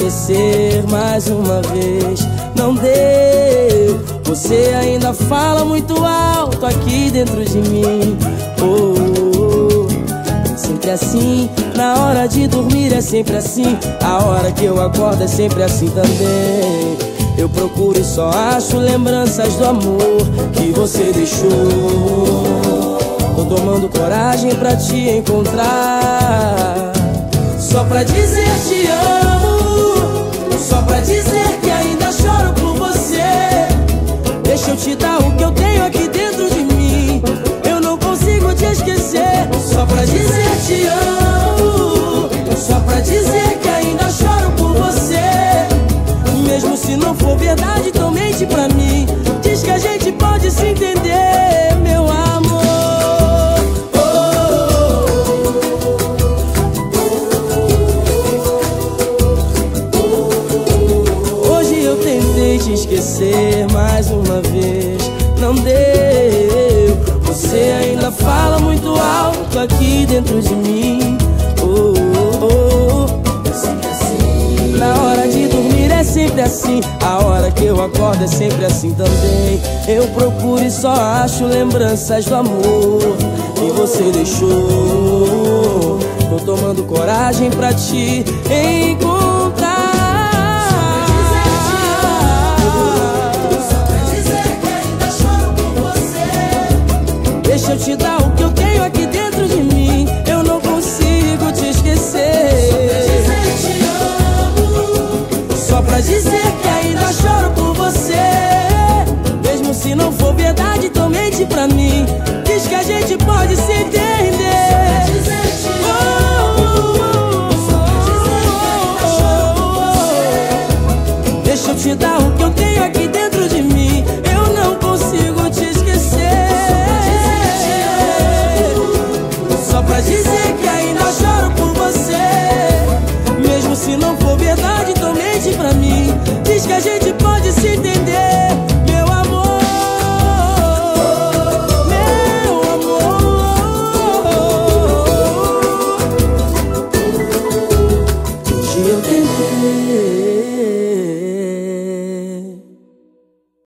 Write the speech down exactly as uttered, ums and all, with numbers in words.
esquecer mais uma vez. Não deu, você ainda fala muito alto aqui dentro de mim. Oh, oh, oh. É sempre assim, na hora de dormir é sempre assim. A hora que eu acordo é sempre assim também. Eu procuro e só acho lembranças do amor que você deixou. Tô tomando coragem pra te encontrar, só pra dizer te amo, só pra dizer que ainda choro por você. Deixa eu te dar o que eu tenho aqui dentro de mim, eu não consigo te esquecer. Só pra dizer te amo, só pra dizer que ainda choro por você. Mesmo se não for verdade, então mente pra mim. Diz que a gente pode se entender, meu amor. Hoje eu tentei te esquecer mais uma vez, não deu. Você ainda fala muito alto aqui dentro de mim. Oh, oh, oh. Na hora de dormir é sempre assim, a hora que eu acordo é sempre assim também. Eu procuro e só acho lembranças do amor que você deixou. Tô tomando coragem pra te encontrar, só pra dizer que ainda choro por você. Deixa eu te dar o que eu tenho aqui dentro de mim, eu não consigo te esquecer. Só pra dizer que ainda choro por você. Mesmo se não for verdade, então mente pra mim. Diz que a gente pode se entender. Oh, oh, oh, oh. Deixa eu te dar o que eu tenho aqui dentro de mim, eu não consigo te esquecer. Só pra dizer que ainda choro por você. Mesmo se não for verdade, então mente pra mim. Diz que a gente pode se entender.